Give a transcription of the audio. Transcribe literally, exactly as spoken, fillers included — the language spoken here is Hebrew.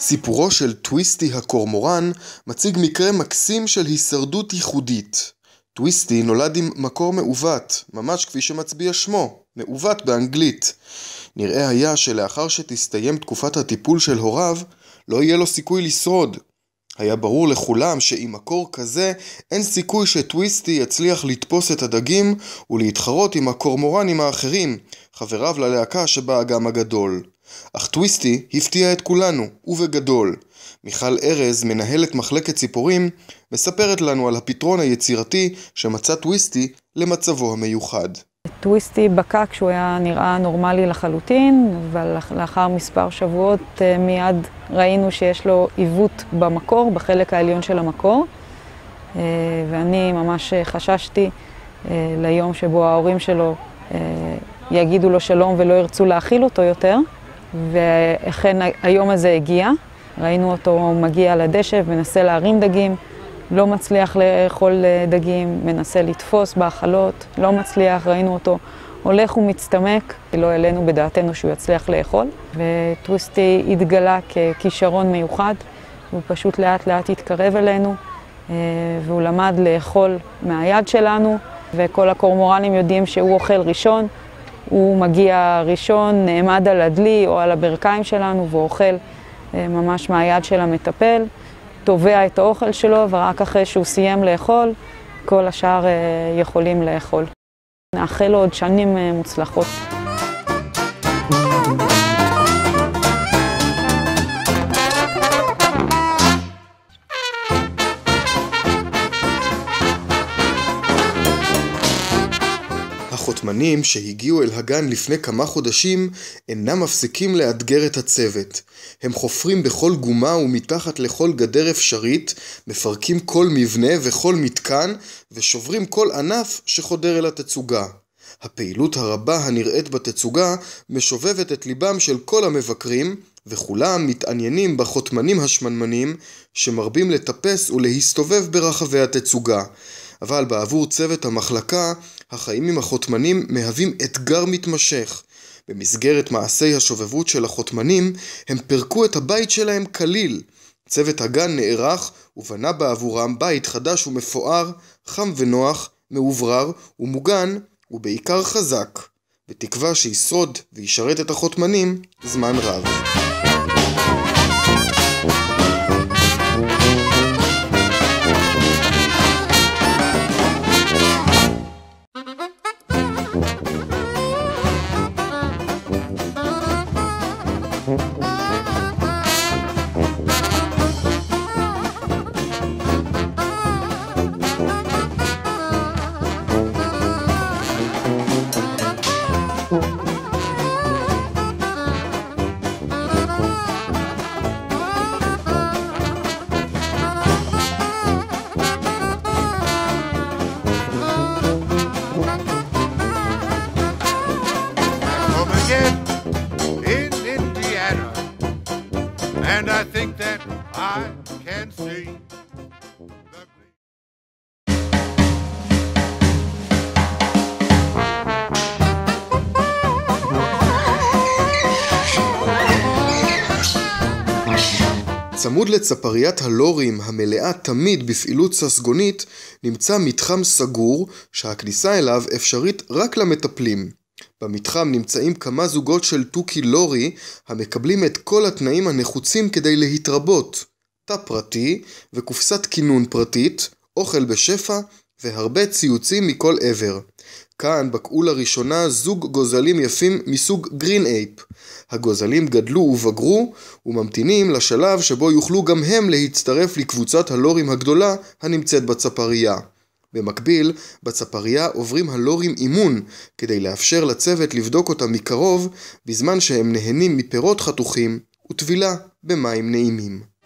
סיפורו של טוויסטי הקורמורן מציג מקרה מקסים של הישרדות ייחודית. טוויסטי נולד עם מקור מעוות, ממש כפי שמצביע שמו, מעוות באנגלית. נראה היה שלאחר שתסתיים תקופת הטיפול של הוריו, לא יהיה לו סיכוי לשרוד. היה ברור לכולם שעם מקור כזה אין סיכוי שטוויסטי יצליח לתפוס את הדגים ולהתחרות עם הקורמורנים האחרים, חבריו ללהקה שבאגם הגדול. אך טוויסטי הפתיע את כולנו, ובגדול. מיכל ארז, מנהלת מחלקת ציפורים, מספרת לנו על הפתרון היצירתי שמצא טוויסטי למצבו המיוחד. טוויסטי בקע כשהוא היה נראה נורמלי לחלוטין, אבל לאחר מספר שבועות מיד ראינו שיש לו עיוות במקור, בחלק העליון של המקור, ואני ממש חששתי ליום שבו ההורים שלו יגידו לו שלום ולא ירצו להאכיל אותו יותר, ואכן היום הזה הגיע. ראינו אותו מגיע לדשא ומנסה להרים דגים, לא מצליח לאכול דגים, מנסה לתפוס באכלות, לא מצליח. ראינו אותו הולך ומצטמק, לא העלינו בדעתנו שהוא יצליח לאכול. וטוויסטי התגלה ככישרון מיוחד, הוא פשוט לאט לאט התקרב אלינו, והוא למד לאכול מהיד שלנו, וכל הקורמורנים יודעים שהוא אוכל ראשון, הוא מגיע ראשון, נעמד על הדלי או על הברכיים שלנו, והוא אוכל ממש מהיד של המטפל, תובע את האוכל שלו, ורק אחרי שהוא סיים לאכול, כל השאר יכולים לאכול. נאחל לו עוד שנים מוצלחות. החותמנים שהגיעו אל הגן לפני כמה חודשים אינם מפסיקים לאתגר את הצוות. הם חופרים בכל גומה ומתחת לכל גדר אפשרית, מפרקים כל מבנה וכל מתקן ושוברים כל ענף שחודר אל התצוגה. הפעילות הרבה הנראית בתצוגה משובבת את ליבם של כל המבקרים, וכולם מתעניינים בחותמנים השמנמנים שמרבים לטפס ולהסתובב ברחבי התצוגה. אבל בעבור צוות המחלקה, החיים עם החותמנים מהווים אתגר מתמשך. במסגרת מעשי השובבות של החותמנים, הם פרקו את הבית שלהם כליל. צוות הגן נערך ובנה בעבורם בית חדש ומפואר, חם ונוח, מאוברר ומוגן, ובעיקר חזק, בתקווה שישרוד וישרת את החותמנים זמן רב. In Indiana, and I think that I can see the צמוד לצפריית הלורים המלאה תמיד בפעילות ססגונית נמצא מתחם סגור שהכניסה אליו אפשרית רק למטפלים. במתחם נמצאים כמה זוגות של תוכי לורי המקבלים את כל התנאים הנחוצים כדי להתרבות. תא פרטי וקופסת כינון פרטית, אוכל בשפע והרבה ציוצים מכל עבר. כאן בקעו לראשונה זוג גוזלים יפים מסוג גרין אייפ. הגוזלים גדלו ובגרו וממתינים לשלב שבו יוכלו גם הם להצטרף לקבוצת הלורים הגדולה הנמצאת בצפרייה. במקביל, בצפרייה עוברים הלורים אימון כדי לאפשר לצוות לבדוק אותם מקרוב בזמן שהם נהנים מפירות חתוכים וטבילה במים נעימים.